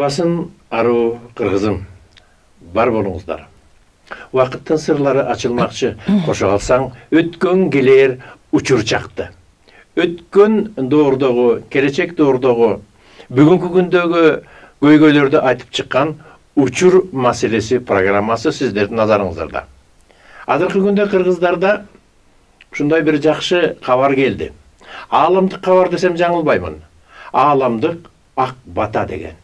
Арбасын ару кыргызым бар болуңуздар. Вакыттын сырлары ачылмакчы кошо алсаң, өткөн келер учур чакты. Өткөн доордогу, келечек доордогу, бүгүнкү күндөгү көйгөйлөрдү айтып чыккан учур маселеси программасы сиздердин назарыңыздарда. Азыркы күндө кыргыздарда ушундай бир жакшы кабар келди. Ааламдык кабар десем жаңылбаймын. Ааламдык ак бата деген.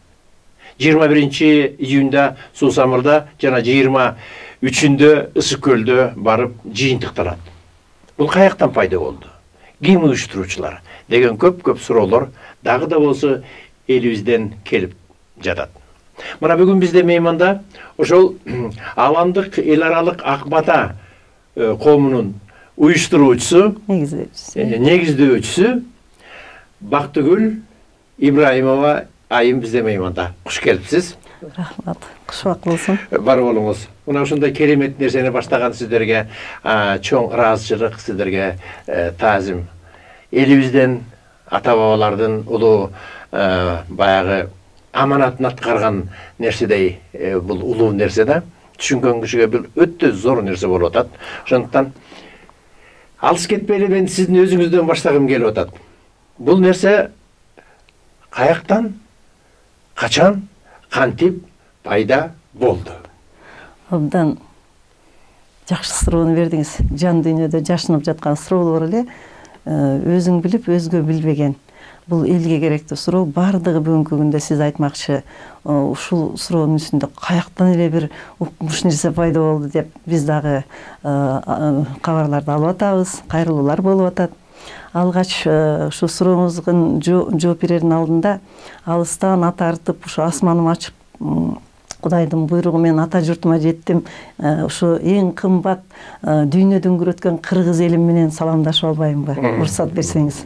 21 июнда Суусамырда жана 23-ндө Ысык көлдө барып жыйынтыкталат. Бул каяктан пайда болду? Ким уюштуруучулар деген көп суроолор дагы да болсо элибизден келип жатат. Мына бүгүн бизде мейманда ошол ааламдык эл аралык ак бата коомунун уюштуруучусу, негиздөөчүсү Бактыгүл Ибраимова айым бизде мейманда. Куш келипсиз. Рахмат. Кушбак болсун. Бар болуңуз. Мына ушундай керемет нерсени баштаган сиздерге чоң ыраазычылык, сиздерге таазим. Элибизден ата-бабалардын улуу баягы аманатын аткарган нерседей бул улуу нерсе да. Түшүнгөн кишиге бул өтө зор нерсе болуп атат. Ошондуктан алыс кетпейли мен сиздин өзүңүздөн баштагым келип атат. Бул нерсе каяктан, качан, кантип пайда болду? Абдан жакшы суроону бердиңиз. Жан дүйнөдө жашынып жаткан суроолор эле, өзүң билип, өзгө билбеген. Бул элге керектүү суроо. Бардыгы бүгүнкү күндө сиз айтмакчы, ушул суроонун үстүндө каяктан эле бир укмуш нерсе пайда болду деп биз дагы кабарларды алып атабыз, кайрылуулар болуп атат. Алгач ушу сурооңузга жооп берердин алдында алыстан ат артып, ушу асманым ачып, Кудайдын буйругу менен ата журтума жеттим. Ушу эң кымбат дүйнө дүңгүрөткөн кыргыз элим менен саламдашып албаймынбы? Уруксат берсеңиз.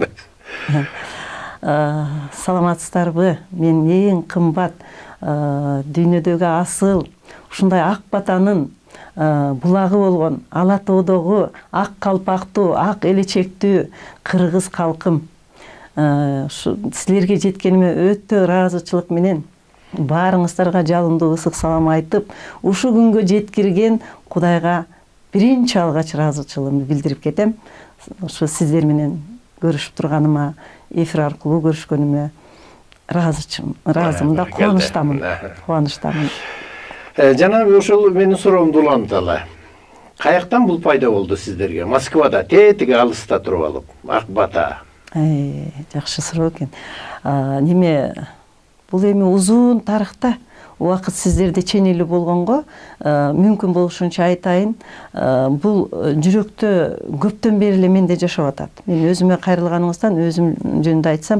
Саламатсыздарбы? Мен эң кымбат дүйнөдөгү асыл ушундай ак батанын булагы болгон Ала тоодогу ак калпактуу, ак элечектүү кыргыз калкым. Силерге жеткениме өтө ыраазычылык менен баарыңыздарга жалындуу ысык салам айтып, ушу күнгө жеткирген Кудайга биринчи алгач ыраазычылыгымды билдирип кетем. Ушу сиздер менен көрүшүп турганыма, эфир аркылуу көрүшкөнүмө ыраазымын да, кубанычтамын. Жана ошол менин суроомду уланталы. Каяктан бул пайда болду сиздерге? Москвада, тетиги алыста туруп алып, ак бата. Жакшы суроо экен. Неме бул эми узун тарыхта убакыт сиздерде ченелүү болгонго мүмкүн болушунча айтайын. Бул жүрөктө көптөн бери эле менде жашап атат. Мен өзүмө кайрылганыңыздан өзүм жөнүндө айтсам,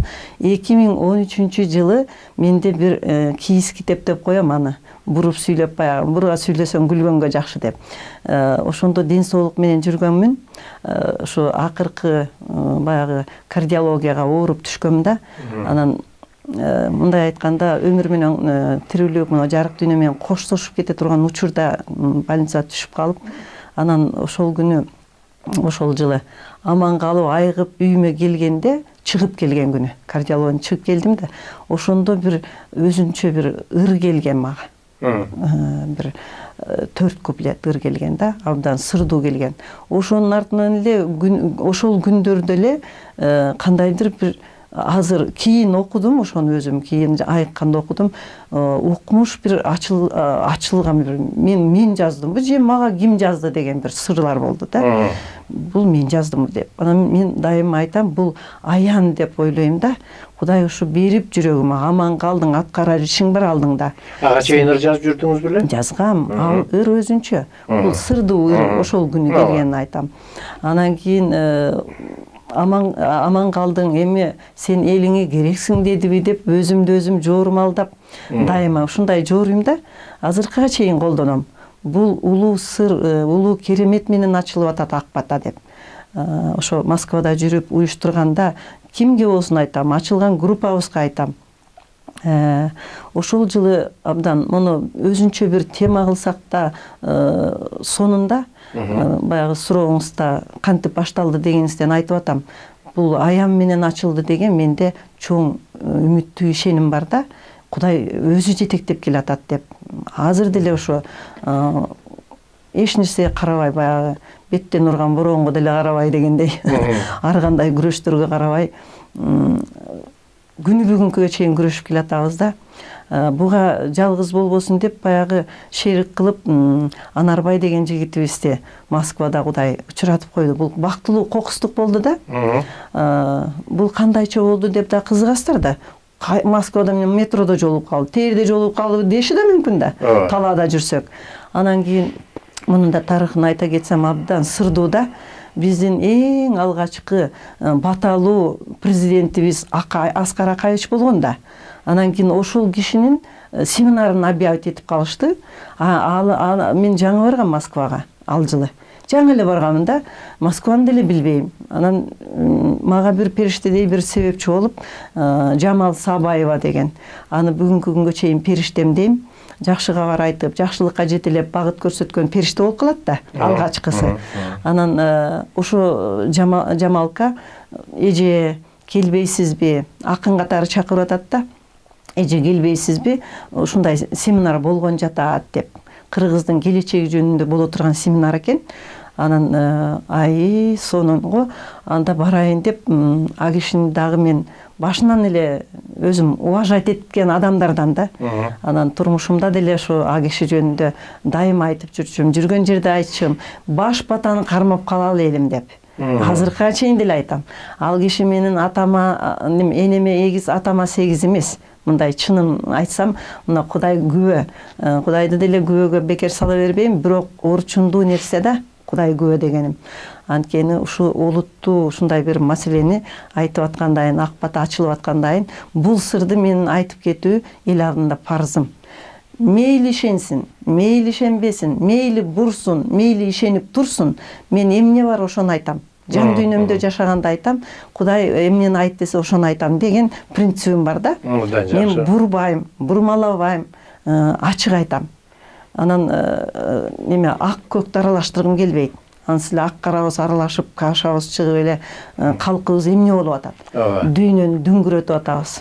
2013-жылы менде бир кийиз китеп деп коем аны. Буруп сүйлөп, баягы буруга сүйлөсөң күлгөнгө жакшы деп. Ошондо ден соолук менен жүргөнмүн. Ошо акыркы баягы кардиологияга ооруп түшкөм да. Анан мындай айтканда өмүр менен тирүүлүк, мына жарык дүйнө менен коштошуп кете турган учурда больницага түшүп калып, анан ошол күнү, ошол жылы аман калып айыгып үйүмө келгенде, чыгып келген күнү, кардиологиядан чыгып келдим да, ошондо бир өзүнчө бир ыр келген мага. Бир 4 куплет ыр келген да, абдан сырдуу келген. Ошонун артынан эле ошол күндөрдө эле кандайдыр бир азыр кийин окудум, ошону өзүм кийин айыкканда окудум. Укмуш бир ачылган бир мен жаздымбы же мага ким жазды деген бир сырлар болду да. Бул мен жаздымбы деп. Анан мен дайыма айтам, бул аян деп ойлойм да. Кудай ушу берип жүрөгүмө, аман калдың, аткарар ишиң бар алдыңда. Ага чейин ыр жазып жүрдүңүз беле? Жазгам. Ал ыр өзүнчө. Бул сырдуу ыр ошол күнү келгенин айтам. Анан кийин аман калдың, эми сен элиңе керексиң дедиби деп өзүмдү өзүм жоормалдап дайыма ушундай жорuyum да, азыркыга чейин колдоном. Бул улуу сыр, улуу керемет менен ачылып атат ак бата деп. Ошо Москвада жүрүп уюштурганда кимге болсун айтам, ачылган группабызга айтам. Ошол жылы абдан муну өзүнчө бир тема кылсак да, сонунда баягы сурооңузда кантип башталды дегениңизден айтып атам. Бул аян менен ачылды деген менде чоң үмүттүү ишеним бар да. Кудай өзү жетектеп келатат деп. Азыр деле ошо эч нерсеге карабай, баягы беттен урган бороонго деле карабай дегендей, ар кандай күрөштөргө карабай күнү бүгүнкүгө чейин күрөшүп келатабыз да. Буга жалгыз болбосун деп баягы шерик кылып Анарбай деген жигитибизди Москвада Кудай учуратып койду. Бул бактылуу кокустук болду да. Бул кандайча болду деп да кызыгасыздар да. Москвада метродо жолугуп калды, терде жолугуп калды деши да мүмкүн да. Талаада жүрсөк. Анан кийин мунун да тарыхын айта кетсем абдан сырдуу да. Биздин эң алгачкы баталуу президентибиз Аскар Акаевич болгон да. Анан кийин ошол кишинин семинарын объявить этип калышты. Мен жаңы баргам Москвага ал жылы. Жаңы эле барганмын да. Москваны деле билбейм. Анан мага бир периштедей бир себепчи болуп, Жамал Сабаева деген. Аны бүгүнкү күнгө чейин периштем дейм. Жакшы кабар айтып, жакшылыкка жетелеп багыт көрсөткөн периште болуп калат да, алгачкысы. Анан ошо Жамалка эже келбейсизби, акын катары чакырып атат да. Эже келбейсизби, ушундай семинар болгон жатат деп. Кыргыздын келечеги жөнүндө боло турган семинар экен. Анан сонунго анда барайын деп, а кишини дагы мен башынан эле өзүм уважать эткен адамдардан да. Анан турмушумда деле ошо а киши жөнүндө дайым айтып жүрчүм, жүргөн жерде айтчым, баш батаны кармап калалы элим деп. Азыркыга чейин деле айтам. Ал киши менин атама, энеме эгиз, атама сегиз эмес. Мындай чынын айтсам, мына Кудай күбө. Кудайды деле күбөгө бекер сала бербейм, бирок орчундуу нерсе да, Кудай күбө дегеним. Анткени ушу олуттуу ушундай бир маселени айтып аткандайын, ак бата ачылып аткандайын, бул сырды менин айтып кетүү эл алдында парзым. Мейли ишенсин, мейли ишенбесин, мейли бурсун, мейли ишенип турсун, мен эмне бар ошону айтам. Жан дүйнөмдө жашаганда айтам, Кудай эмнени айт десе ошону айтам деген принцибим бар да. Мен бурбайм, бурмалабайм, ачык айтам. Анан ак көктү аралаштыргым келбейт. Анысы эле ак карабыз аралашып, кашабыз чыгып эле калкыбыз эмне болуп атат. Дүйнөнү дүңгүрөтүп атабыз.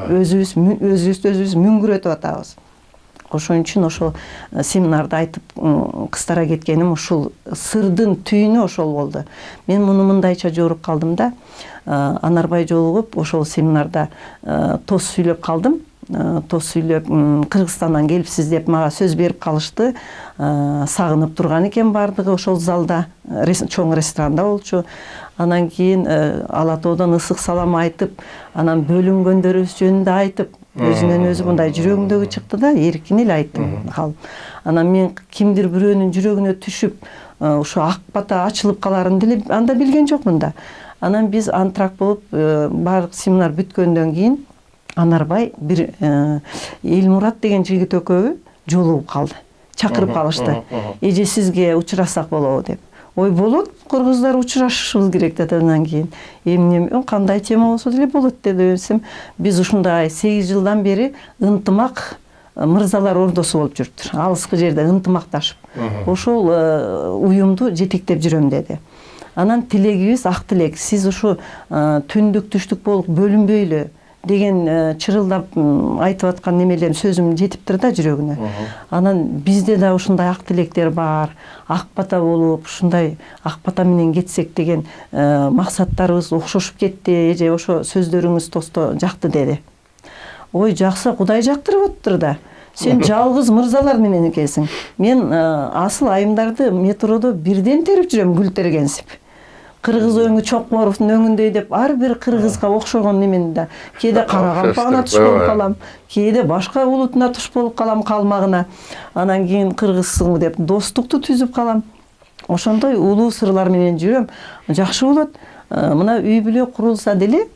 Өзүбүз мүңгүрөтүп атабыз. Ошон үчүн ошол семинарда айтып кыстара кеткеним ушул сырдын түйүнү ошол болду. Мен муну мындайча жоруп калдым да. Анарбай жолугуп ошол семинарда тос сүйлөп калдым. Тос сүйлөп Кыргызстандан келипсиз деп мага сөз берип калышты. Сагынып турган экен бардыгы ошол залда, чоң ресторанда болчу. Анан кийин Ала тоодон ысык салам айтып, анан бөлүнгөндөрүбүз жөнүндө айтып, өзүнөн өзү мындай жүрөгүндөгү чыкты да, эркин эле айттым. Анан мен кимдир бирөөнүн жүрөгүнө түшүп, ушу ак бата ачылып каларын деле анда билген жокмун да. Анан биз антрак болуп, баардык семинар бүткөндөн кийин Анарбай бир Элмурат деген жигит экөөбү жолугуп калды. Чакырып калышты. Эже сизге учурашсак болобу деп. Ой, болот, кыргыздар учурашышыбыз керек dedi. Андан кийин эмне, кандай тема болсо деле болот десем, биз ушундай 8 жылдан бери ынтымак мырзалар ордосу болуп жүрүптүр. Алыскы жерде ынтымакташып. Ошол уюмду жетектеп жүрөм деди. Анан тилегибиз ак тилек. Сиз ушу түндүк түштүк болуп бөлүнбөйлү деген чырылдап айтып аткан немелерим сөзүм жетиптир да жүрөгүнө. Анан бизде да ушундай ак тилектер бар. Ак бата болуп, ушундай ак бата менен кетсек деген максаттарыбыз окшошуп кетти. Эже ошо сөздөрүңүз тосто жакты деди. Ой, жакса, Кудай жактырып атыптыр да. Сен жалгыз мырзалар менен экенсиң. Мен асыл айымдарды метродо бирден терип жүрөм, гүл тергенсип. Кыргыз өңү Чокморовдун өңүндөй деп ар бир кыргызга окшогон немен да. Кээде Каракалпагына туш болуп калам, кээде башка улутуна туш болуп калам калмагына. Анан кийин кыргызсыңбы деп достукту түзүп калам. Ошондой улуу сырлар менен жүрөм. Жакшы болот. Мына үй бүлө курулса деле,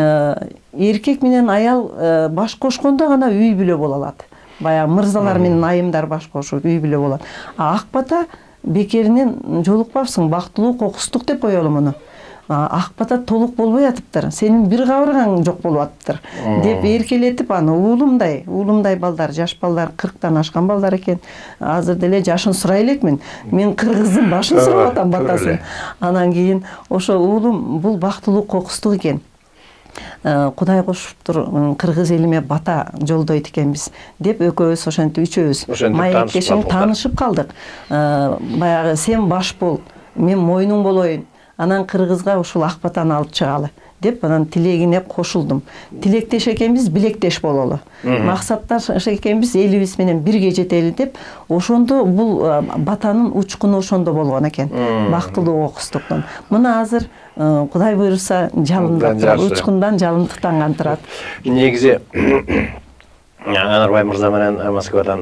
эркек менен аял баш кошкондо гана үй бүлө боло алат. Баягы мырзалар менен айымдар баш кошуп үй бүлө болот. Ак бата бекеринен жолукпапсың, бактылуу кокустук деп коелу муну. Ак бата толук болбой атыптыр. Сенин бир кабыргаң жок болуп атыптыр деп эркелетип аны уулумдай балдар, жаш балдар, 40-тан ашкан балдар экен. Азыр деле жашын сурай элекмин. Мен кыргыздын башын сурап атам батасын. Анан кийин ошо уулум бул бактылуу кокустук экен. Кудай кошуптур, кыргыз элиме бата жолдойт экенбиз деп экөөбүз ошентип үчөөбүз маектешип таанышып калдык. Баягы сен баш бол, мен мойнуң болоюн, анан кыргызга ушул ак батаны алып чыгалы деп анан тилегине кошулдум. Тилектеш экенбиз, билектеш бололу. Максатташ экенбиз, элибиз менен бирге жетели деп, ошондо бул батанын учкуну ошондо болгон экен. Бактылуу окустуктан. Мына азыр Кудай буйруса жалындап турат, учкундан жалындыктанган турат. Негизи Анарбай мырза менен Москвадан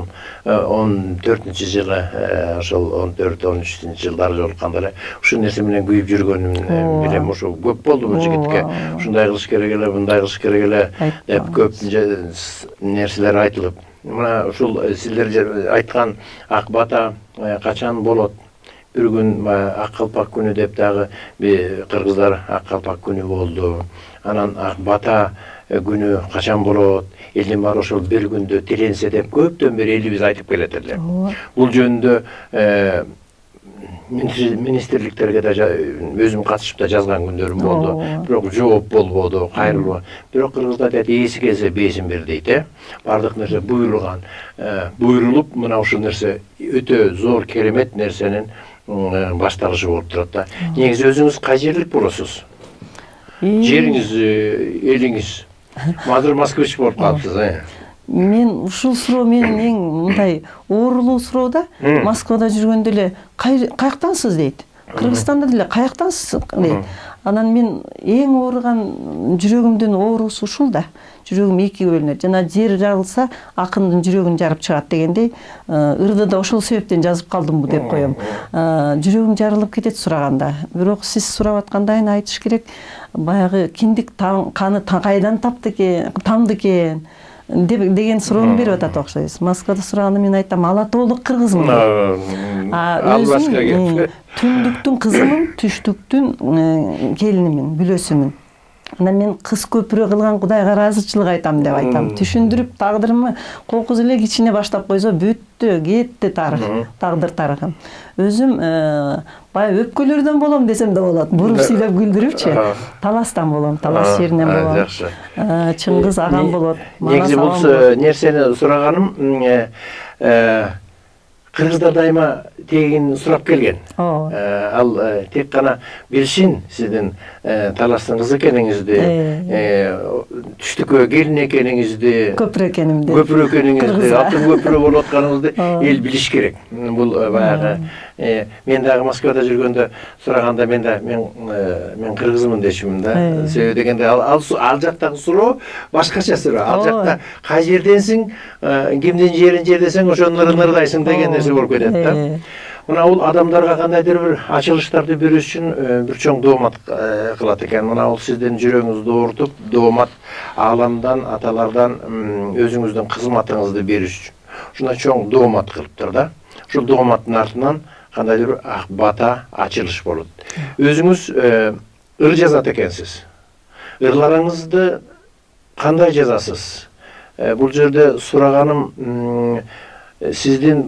14-жылы, ошол 14-13 жылдары жолукканда эле ушул нерсе менен күйүп жүргөнүм билем. Ошо көп болду бул жигитке. Ушундай кылыш керек эле, мындай кылыш керек эле деп көп нерселер айтылып. Мына ушул сиздер айткан ак бата качан болот? Bir gün Аккалпак күнү деп дагы кыргыздар Аккалпак күнү болду. Анан ак бата күнү качан болот? Элдин баары ошол бир күндө тиленсе деп көптөн бери элибиз айтып келет эле. Бул жөнүндө министрликтерге да өзүм катышып да жазган күндөрүм болду. Бирок жооп болбоду, кайрылбады. Бирок кыргыздар дейт, ээси келсе бейсин бер дейт. Бардык нерсе буйрулган. Буйрулуп, мына ушул нерсе өтө зор керемет нерсенин башталышы болуп турат да. Негизи өзүңүз кай жерлик болосуз? Жериңиз, элиңиз. Мазыр москвич болуп калыпсыз, Мен ушул суроо менин эң мындай оорулуу суроо да. Москвада жүргөндө эле каяктансыз дейт. Кыргызстанда деле каяктансыз дейт. Анан мен эң ооруган жүрөгүмдүн оорусу ушул да. Жүрөгүм экиге бөлүнөт. Жана жер жарылса, акындын жүрөгүн жарып чыгат дегендей, ырдыда ошол себептен жазып калдымбы деп коем. Жүрөгүм жарылып кетет сураганда. Бирок сиз сурап аткандайын айтыш керек. Баягы киндик каны кайдан тамды экен деген суроону берип атат окшойбуз. Москвада сураганда мен айтам, ала тоолук кыргызмын. Өзүм түндүктүн кызымын, түштүктүн келинимин, бүлөсүмүн. Анан мен кыз көпүрө кылган Кудайга ыраазычылык айтам деп айтам. Түшүндүрүп тагдырымы колкуз эле кичине баштап койсо бүттү, кетти тарых, тагдыр тарыхым. Өзүм баягы өпкөлөрдөн болом десем да болот. Буруп сүйлөп күлдүрүпчү. Таластан болом, Талас жеринен болом. Жакшы. Чыңгыз агам болот. Негизи бул нерсени сураганым, кыргыздар дайыма тегин сурап келген. Ал тек гана билишин сиздин Таластын кызы экениңизди, түштүккө келин экениңизди, көпүрө экениңизди, алтын көпүрө болуп атканыңызды эл билиш керек. Бул баягы мен дагы Москвада жүргөндө сураганда мен кыргызмын дешимин да. Себеби дегенде ал жактагы суроо башкача суроо. Ал жакта кай жерденсиң, кимдин жерин жердесең ошону ырдайсың деген нерсе болуп кетет да. Мына ул адамдарга кандайдыр бир ачылыштарды берүү үчүн бир чоң доомат кылат экен. Мына ул сиздин жүрөгүңүздү оорутуп, доомат ааламдан, аталардан өзүңүздүн кызматыңызды бериш үчүн. Ушундай чоң доомат кылыптыр да. Ушул дооматтын артынан кандайдыр бир ак бата ачылыш болот. Өзүңүз ыр жазат экенсиз. Ырларыңызды кандай жазасыз? Бул жерде сураганым, сиздин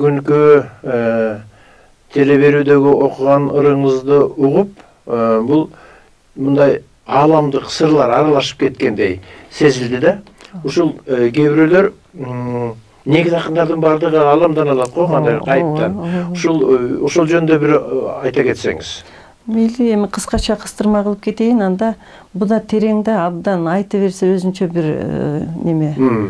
өгүнкү телеберүүдөгү окуган ырыңызды угуп, бул мындай ааламдык сырлар аралашып кеткендей сезилди да. Ушул кээ бирөөлөр негиз акындардын бардыгы ааламдан алат го, кандай кайыптан. Ушул жөнүндө бир айта кетсеңиз. Мейли, эми кыскача кыстырма кылып кетейин, анда буда терең да абдан айта берсе өзүнчө бир неме.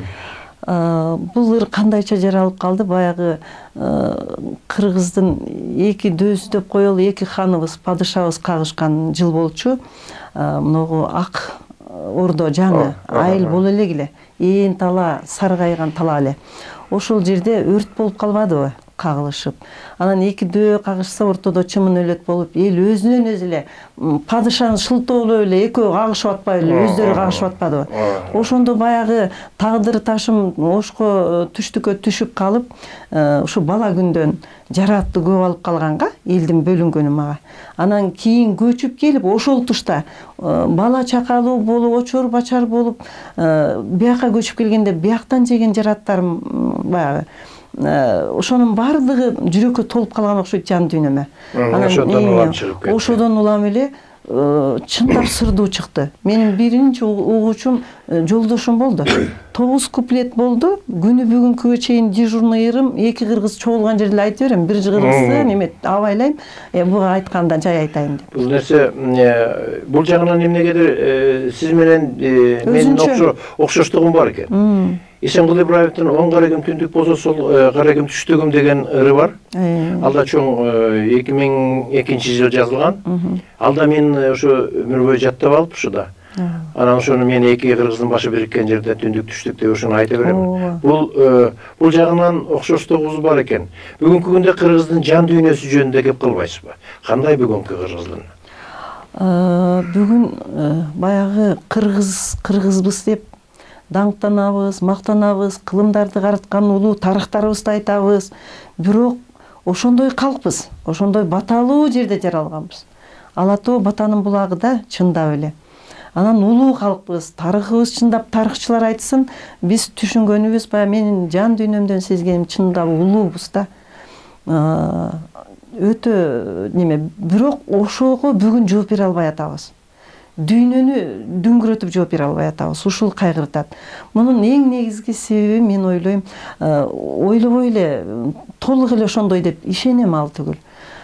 Бул ыр кандайча жаралып калды? Баягы кыргыздын эки дөзү деп коелу, эки ханыбыз, падышабыз кагышкан жыл болчу. Могу ак ордо жаңы айыл боло эле, ээн тала, саргайган тала эле. Ошол жерде өрт болуп калбадыбы? Кагылышып. Анан эки дөө кагышса ортодо чымын өлөт болуп, эл өзүнөн өзү эле падышаны шылтоолоп эле экөө кагышып атпай эле, өздөрү кагышып атпадыбы? Ошондо баягы тагдыр ташым ошко түштүккө түшүп калып, ушу бала күндөн жаратты көп алып калганга, элдин бөлүнгөнү мага. Анан кийин көчүп келип, ошол тушта бала чакалуу болуп, очор бачар болуп, бияка көчүп келгенде бияктан жеген жараттарым баягы ошонун баардыгы жүрөккө толуп калган окшойт жан дүйнөмө. Ошодон улам эле чындап сырдуу чыкты. Менин биринчи угуучум жолдошум болду. 9 куплет болду. Күнү бүгүнкүгө чейин дежурный ырым 2 кыргыз чогулган жерде айтып берем. Бир кыргызды неме абайлайм. Буга айтканда жай айтайын деп. Бул нерсе бул жагынан эмнегедир сиз менен менин окшоштугум бар экен. Исенкул Ибраевдин 10 карагым түндүк болсо сол карагым түштүгүм деген ыры бар. Алда чоң 2002 жыл жазылган. Алда мен ошо өмүр бою жаттап алып ушуда. Анан ошону мен 2 кыргыздын башы бириккен жерде түндүк түштүк деп ошону айта берем. Бул жагынан окшоштугубуз бар экен. Бүгүнкү күндө кыргыздын жан дүйнөсү жөнүндө кеп кылбайсызбы? Кандай бүгүнкү кыргыздын? Бүгүн баягы кыргызбыз деп даңктанабыз, мактанабыз, кылымдарды караткан улуу тарыхтарыбызды айтабыз. Бирок ошондой калкпыз, ошондой баталуу жерде жаралганбыз. Ала Тоо батанын булагы да чындап эле. Анан улуу калкпыз, тарыхыбыз чындап тарыхчылар айтсын, биз түшүнгөнүбүз баягы менин жан дүйнөмдөн сезгеним чындап улуубуз да. Өтө неме, бирок ошого бүгүн жооп бере албай атабыз. Дүйнөнү дүңгүрөтүп жооп бере албай атабыз. Ушул кайгыртат. Мунун эң негизги себеби мен ойлойм, ойлобой эле толук эле ошондой деп ишенем ал түгүл.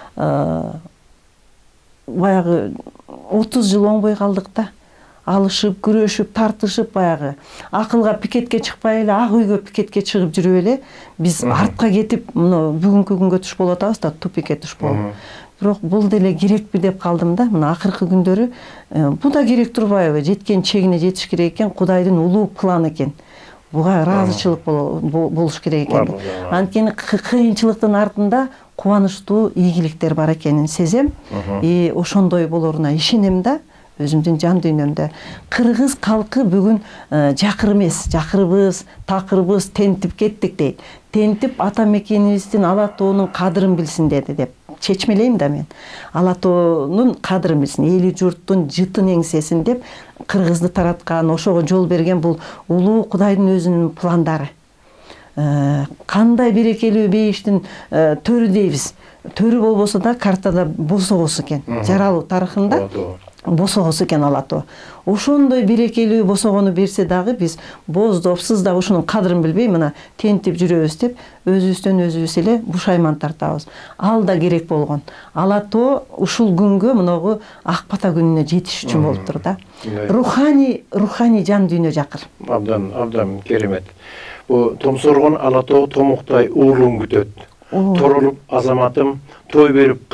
Баягы 30 жыл оңбой калдык да. Алышып, күрөшүп, тартышып баягы акылга пикетке чыкпай эле ак үйгө пикетке чыгып жүрүп эле биз артка кетип, мына бүгүнкү күнгө туш болуп атабыз да, тупикке туш болуп. Бирок бул деле керекпи деп калдым да. Мына акыркы күндөрү бу да керек турбайбы? Жеткен чегине жетиш керек экен, Кудайдын улуу планы экен. Буга ыраазычылык болуш керек экен. Анткени кыйынчылыктын артында кубанычтуу ийгиликтер бар экенин сезем. Ошондой болоруна ишенем да. Өзүмдүн жан дүйнөмдө кыргыз калкы бүгүн жакыр эмес, жакырбыз, такырбыз, тентип кеттик дейт. Тентип ата мекенибиздин Ала Тоонун кадырын билсин деди деп чечмелейм да мен. Ала Тоонун кадырын билсин, эли журттун жытын эңсесин деп кыргызды тараткан, ошого жол берген бул улуу Кудайдын өзүнүн пландары. Кандай берекелүү бейиштин төрү дейбиз. Төрү болбосо да картада босогосу экен. Жаралуу тарыхында босогосу экен Ала Тоо. Ошондой берекелүү босогону берсе дагы биз боздоп, сыздап ушунун кадырын билбей мына тентип жүрөбүз деп өзүбүздөн өзүбүз эле бушайман тартабыз. Ал да керек болгон. Ала Тоо ушул күнгө мынагу ак бата күнүнө жетиш үчүн болуптур да. Руханий жан дүйнө жакыр. Абдан керемет. Бу томсоргон Ала Тоо томуктай уулун күтөт. Торолуп азаматым, той берип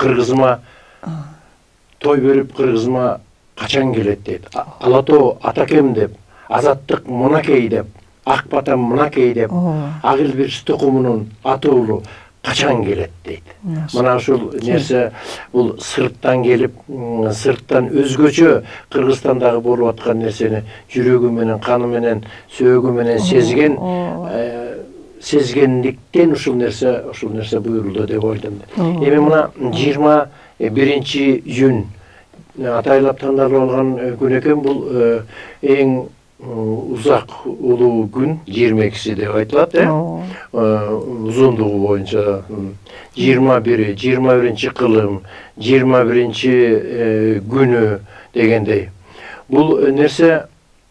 кыргызыма качан келет дейт. Ала Тоо атакем деп, азаттык мынакей деп, ак батам мынакей деп, ак илбирс тукумунун аты уулу качан келет дейт. Мына ушул нерсе бул сырттан келип, сырттан өзгөчө Кыргызстандагы болуп аткан нерсени жүрөгү менен, каны менен, сөөгү менен сезгендиктен ушул нерсе буйрулду деп ойлойм. Эми мына 21-июнь атайлап тандалып алган күн экен. Бул эң узак улуу күн, 22-си деп айтылат, узундугу боюнча 21-чи кылым, 21-чи күнү дегендей. Бул нерсе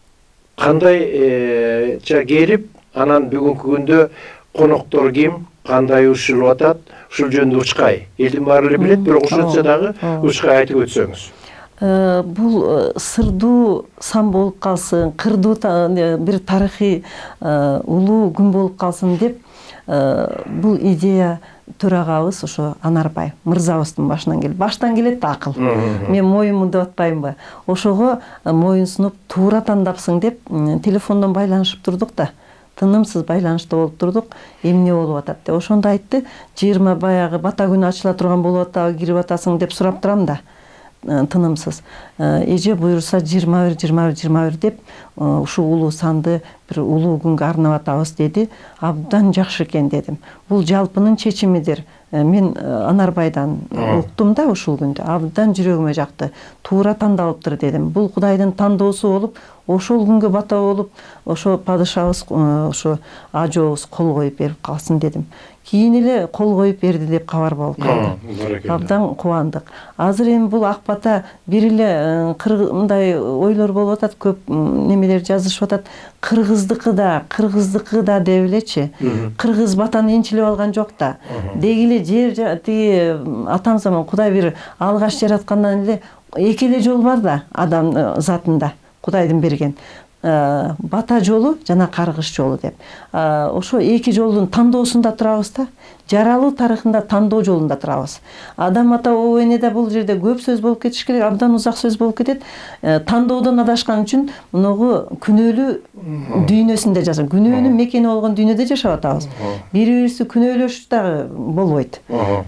кандайча келип, анан бүгүнкү күндө коноктор ким, кандай ушулуп атат, ушул жөнүндө Учкай. Элдин баары эле билет, бирок ушунча дагы Учкай айтып өтсөңүз. Бул сырдуу сан болуп калсын, кырдуу бир тарыхый улуу күн болуп калсын деп бул идея төрагабыз ошо Анарбай мырзабыздын баштан келет да акыл. Мен моюмун деп атпаймынбы? Ошого моюнсунуп туура тандапсың деп телефондон байланышып турдук да. Тынымсыз байланышта болуп турдук. Эмне болуп атат деп. Ошондо айтты, 20 баягы бата күнү ачыла турган болуп атабы, кирип атасың деп сурап турам да. Тынымсыз. Эже буйруса 21 деп ушул улуу санды бир улуу күнгө арнап атабыз деди. Абдан жакшы экен дедим. Бул жалпынын чечимидир. Мен Анарбайдан уктум да ушул күндө. Абдан жүрөгүмө жакты. Туура тандалыптыр дедим. Бул Кудайдын тандоосу болуп, ошол күнгө бата болуп ошо падышабыз ошо ажообуз кол коюп берип калсын дедим. Кийин эле кол коюп берди деп кабар болуп калды. Абдан кубандык. Азыр эми бул ак бата бир эле мындай ойлор болуп атат, көп немелер жазышып атат. Кыргыздыкы да деп элечи. Кыргыз батаны энчилеп алган жок да. Деги эле жер тиги атам заман Кудай бир алгаш жараткандан эле эки эле жол бар да адам затында. Кудайдын берген. Бата жолу жана каргыш жолу деп. Ошо эки жолдун тандоосунда турабыз да. Жаралуу тарыхында тандоо жолунда турабыз. Адам ата ООН'де бул жерде көп сөз болуп кетиш керек, абдан узак сөз болуп кетет. Тандоодон адашкан үчүн мунугу күнөөлүү дүйнөсүндө жашап, күнөөнүн мекени болгон дүйнөдө жашап атабыз. Бири-бирибизди күнөөлөш дагы болбойт.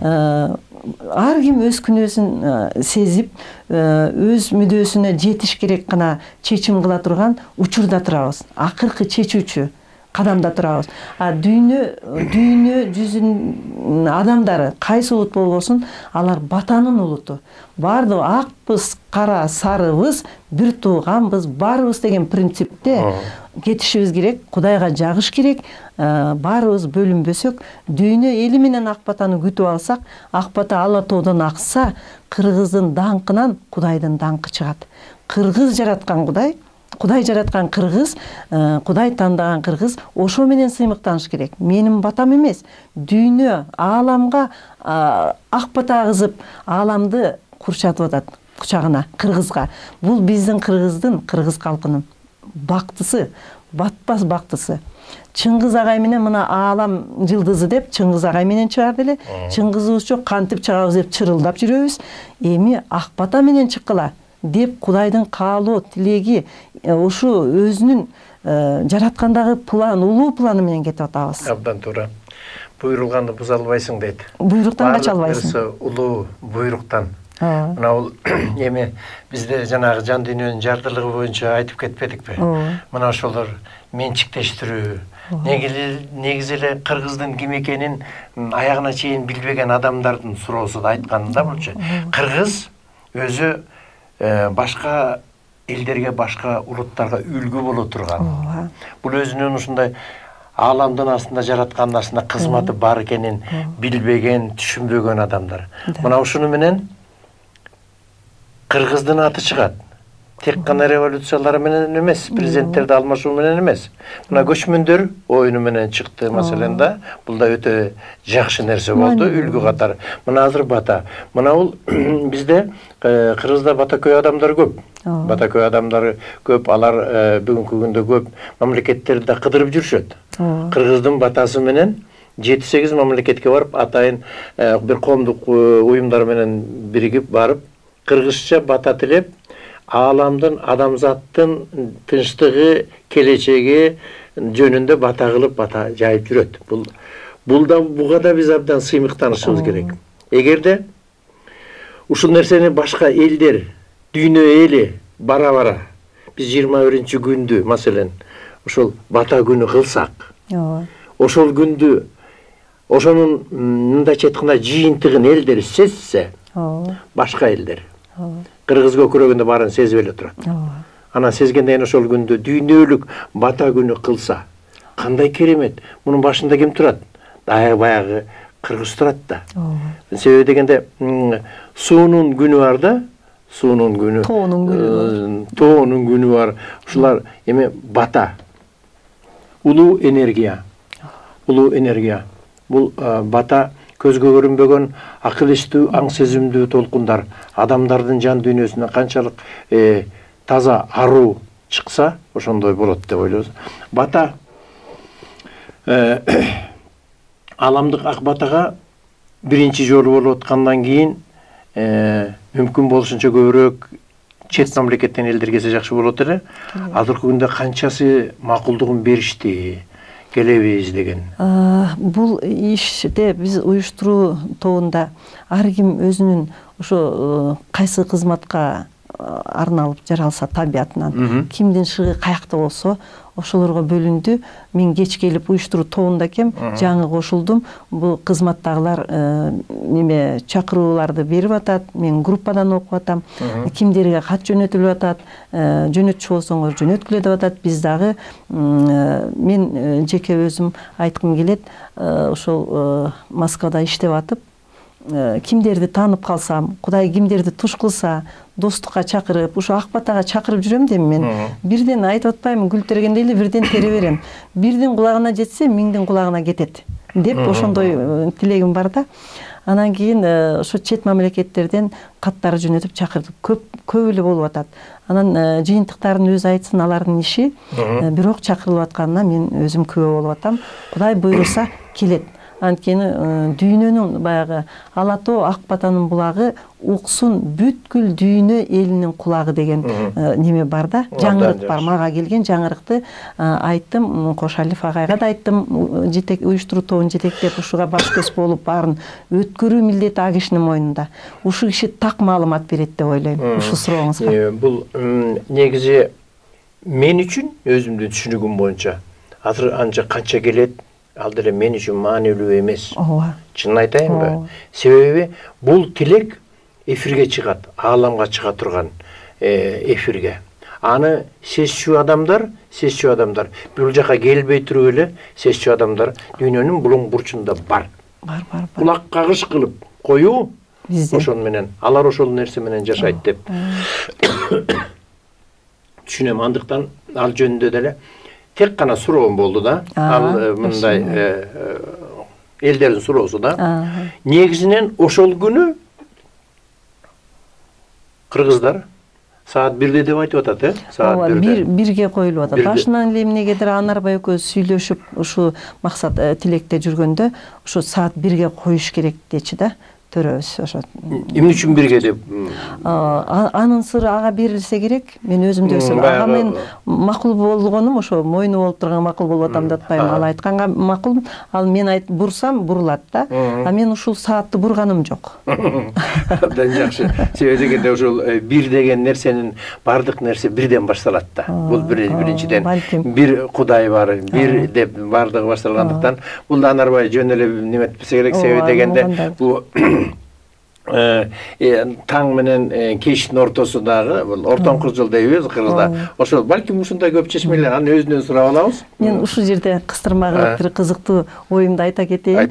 Ар ким өз күнөөсүн сезип, өз мүдөөсүнө жетиш керек гана чечим кыла турган учурда турабыз. Акыркы чечүүчү кадамда турабыз. Дүйнө жүзүнүн адамдары кайсы улут болбосун, алар батанын улуту. Бардыгы акбыз, кара, сарыбыз, бир тууганбыз, барыбыз деген принципте кетишибиз керек, Кудайга жагыш керек. Барыбыз бөлүнбөсөк, дүйнө эли менен ак батаны күтүп алсак, ак бата ала тоодон акса, кыргыздын даңкынан Кудайдын даңкы чыгат. Кыргыз жараткан Кудай, Кудай жараткан кыргыз, Кудай тандаган кыргыз ошо менен сыймыктаныш керек. Менин батам эмес, дүйнө ааламга ак бата агызып, ааламды курчатып атат кучагына, кыргызга. Бул биздин кыргыздын, кыргыз калкынын бактысы, батпас бактысы. Чыңгыз агай менен мына аалам жылдызы деп Чыңгыз агай менен чыгарды эле. Чыңгызыбыз жок, кантип чыгабыз деп чырылдап жүрөбүз. Эми ак бата менен чыккыла деп Кудайдын каалоо, тилеги, ушу өзүнүн жараткандагы план, улуу планы менен кетип атабыз. Абдан туура. Буйрулганды буза албайсың дейт. Буйруктан кача албайсың. Улуу буйруктан. Мына бул эми бизде жанагы жан дүйнөнүн жардылыгы боюнча айтып кетпедикпи? Мына ошолор менчиктештирүү. Негизи эле кыргыздын ким экенин аягына чейин билбеген адамдардын суроосу да айтканында болчу. Кыргыз өзү башка элдерге, башка улуттарга үлгү боло турган. Бул өзүнүн ушундай ааламдын астында жараткандын астында кызматы бар экенин билбеген, түшүнбөгөн адамдар. Мына ушуну менен кыргыздын аты чыгат. Тек гана революциялар менен эмес, президенттерди алмашуу менен эмес. Мына көчмөндөр оюну менен чыкты маселен да. Бул да өтө жакшы нерсе болду, үлгү катары. Мына азыр бата. Мына бул бизде Кыргызда батакөй адамдар көп. Батакөй адамдар көп, алар бүгүнкү күндө көп мамлекеттерди кыдырып жүрүшөт. Кыргыздын батасы менен 7-8 мамлекетке барып, атайын бир коомдук уюмдар менен биригип барып, кыргызча бата тилеп, ааламдын, адамзаттын тынчтыгы, келечеги жөнүндө бата кылып, бата жайып жүрөт. Буга да биз абдан сыймыктанышыбыз керек. Эгерде ушул нерсени башка элдер, дүйнө эли бара-бара биз 21-күндү, маселен, ошол бата күнү кылсак, ошол күндү, ошонун мындайча айтканда жыйынтыгын элдер сезсе, башка элдер кыргыз көкүрөгүндө баарын сезип эле турат. Ана сезгенден кийин ошол күндү дүйнөлүк бата күнү кылса, кандай керемет. Мунун башында ким турат? Баягы кыргыз турат да. Себеби дегенде суунун күнү бар да, суунун күнү, тоонун күнү бар. Ушулар эми бата. Улуу энергия. Улуу энергия. Бул бата көзгө көрүнбөгөн акыл эстүү, аң сезимдүү толкундар адамдардын жан дүйнөсүнө канчалык таза аруу чыкса, ошондой болот деп ойлойбуз. Бата ааламдык ак батага биринчи жолу болуп аткандан кийин мүмкүн болушунча көбүрөөк чет мамлекеттен элдер келсе жакшы болот эле. Азыркы күндө канчасы макулдугун беришти, келебиз деген. Бул иште биз уюштуруу тобунда ар ким өзүнүн ошо кайсы кызматка арналып жаралса табиятынан, кимдин шыгы каякта болсо ошолорго бөлүндү. Мен кеч келип уюштуруу тобунда экем, жаңы кошулдум. Бул кызматтагылар неме чакырууларды берип атат. Мен группадан окуп атам. Кимдерге кат жөнөтүлүп атат, жөнөтчү болсоңор жөнөткүлө деп атат. Биз дагы мен жеке өзүм айткым келет, ошол Москвада иштеп атып, кимдерди таанып калсам, Кудай кимдерди туш кылса, достукка чакырып, ушу Ак Батага чакырып жүрөм дейм мен. Бирден айтып атпаймын, гүл тергендей эле бирден тере берем. Бирдин кулагына жетсе, миңдин кулагына кетет деп ошондой тилегим бар да. Анан кийин ошо чет мамлекеттерден каттар жөнөтүп чакырдык. Көп эле болуп атат. Анан жыйынтыктарын өзү айтсын, алардын иши. Бирок чакырылып атканына мен өзүм күбө болуп атам. Кудай буйруса келет. Анткени дүйнөнүн баягы Ала Тоо Ак Батанын булагы уксун бүткүл дүйнө элинин кулагы деген неме бар да, жаңырык бар. Мага келген жаңырыкты айттым, Кошалиев агайга да айттым, уюштуруу тобун жетектеп ушуга баш көз болуп баарын өткөрүү милдети а кишинин мойнунда. Ушу киши так маалымат берет деп ойлойм, ушу сурооңузга. Бул негизи мен үчүн өзүмдүн түшүнүгүм боюнча азыр анча канча келет, ал деле мен үчүн маанилүү эмес. Ооба. Чынын айтайынбы? Себеби бул тилек эфирге чыгат, ааламга чыга турган эфирге. Аны сезчү адамдар, бул жака келбей туруп эле сезчү адамдар дүйнөнүн булуң бурчунда бар. Бар. Кулак кагыш кылып коюу бизде. Ошол менен, алар ошол нерсе менен жашайт деп түшүнөм. Андыктан ал жөнүндө деле тек гана суроом болду да. Ал мындай элдердин суроосу да. Негизинен ошол күнү кыргыздар саат 1 деп айтып атат, саат 1. Бирге коюлуп атат. Башынан эле эмнегедир Анарбай экөөбүз сүйлөшүп, ушу максат тилекте жүргөндө, ушу саат 1 коюш керек дечи да. Төрөбүз ошо. Эмне үчүн бирге деп? Анын сыры ага берилсе керек. Мен өзүмдө ага мен макул болгонум ошо мойну болуп турган макул болуп атам деп атпайм. Ал айтканга макул, ал мен бурсам бурулат да. А мен ушул саатты бурганым жок. Абдан жакшы. Себеби дегенде ошол 1 деген нерсенин бардык нерсе бирден башталат да. Бул биринчиден бир Кудай бар, бир деп бардыгы башталгандыктан, бул да Анарбай жөн эле неметпесе керек. Себеби дегенде бул таң менен кештин ортосундагы бул ортоңку жыл дейбиз кыргызда. Ошол балким ушундай көп чечмелер, аны өзүнөн сурап алабыз. Мен ушул жерде кыстырмагы бир кызыктуу оюмду айта кетейин.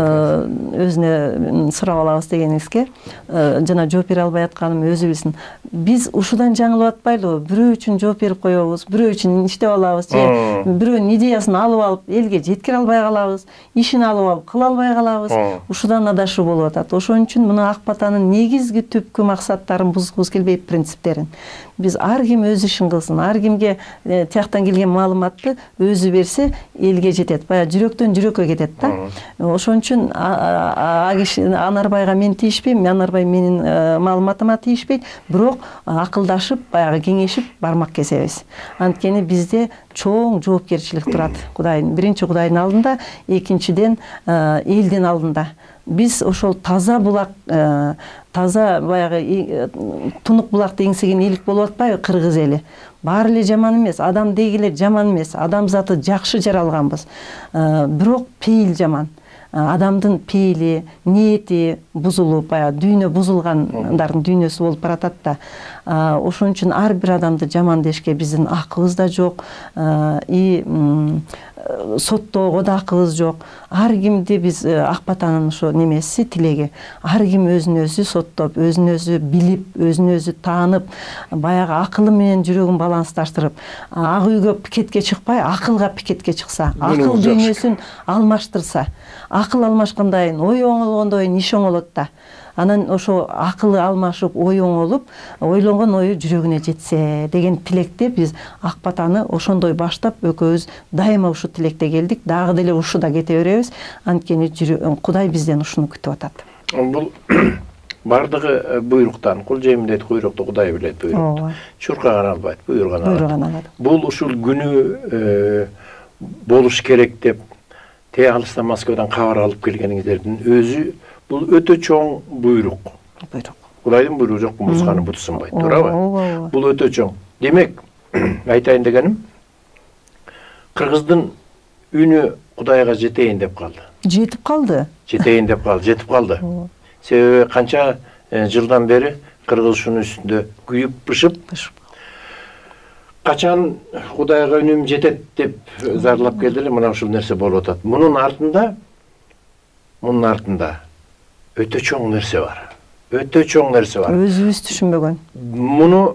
Өзүнө сурап алабыз дегениңизге жана жооп бере албай атканым өзү билсин. Биз ушудан жаңылып атпайлыбы? Бирөө үчүн жооп берип коебуз, бирөө үчүн иштеп алабыз, же бирөөнүн идеясын алып алып элге жеткире албай калабыз, ишин алып алып кыла албай калабыз. Ушудан адашуу болуп атат. Ошон үчүн мына Ак Батанын негизги түпкү максаттарын бузгубуз келбейт, принциптерин. Биз ар ким өз ишин кылсын, ар кимге тияктан келген маалыматты өзү берсе элге жетет. Баягы жүрөктөн жүрөккө кетет да. Ошон үчүн Анарбайга мен тийишпейм, Анарбай менин маалыматыма тийишпейт, бирок акылдашып, баягы кеңешип бармак кесебиз. Анткени бизде чоң жоопкерчилик турат. Биринчи Кудайдын алдында, экинчиден элдин алдында. Биз ошол таза булак, таза баягы тунук булакты эңсеген элик болуп атпайбы кыргыз эли? Баары эле жаман эмес, адам дегиле жаман эмес, адамзаты жакшы жаралганбыз. Бирок пейил жаман. Адамдын пейили, ниети бузулуп, баягы дүйнө бузулгандардын дүйнөсү болуп баратат да. Ошон үчүн ар бир адамды жаман дешке биздин акыбыз да жок, соттоого да акыбыз жок. Ар кимди биз Ак Батанын ошо немеси, тилеги, ар ким өзүн өзү соттоп, өзүн өзү билип, өзүн өзү таанып, баягы акылы менен жүрөгүн балансташтырып, ак үйгө пикетке чыкпай, акылга пикетке чыкса, акыл дүйнөсүн алмаштырса, акыл алмашкандан ой оңолгондон иш оңолот да. Анан ошо акылы алмашып, ой оңолуп, ойлонгон ою жүрөгүнө жетсе деген тилекте биз Ак Батаны ошондой баштап экөөбүз дайыма ушу тилекте келдик, дагы деле ушуда кете беребиз. Анткени Кудай бизден ушуну күтүп атат. Бул бардыгы буйруктан, кул жемдет буйрукту Кудай билет буйрукту. Чуркаган албайт, буйруган алат. Бул ушул күнү болуш керек деп алыстан Москвадан кабар алып келгениңиздердин өзү бул өтө чоң буйрук. Кудайдын буйругу жок, бузганы бутсунбайт, туурабы? ооба. Бул өтө чоң. Демек, айтайын дегеним, кыргыздын үнү Кудайга жетейин деп калды. Жетип калды. Жетейин деп калды, жетип калды. Себеби канча жылдан бери кыргыз ушунун үстүндө күйүп бышып, качан Кудайга үнүм жетет деп зарлап келди эле, мына ушул нерсе болуп атат. Мунун артында өтө чоң нерсе бар. Өтө чоң нерсе бар. Өзүбүз түшүнбөгөн. Муну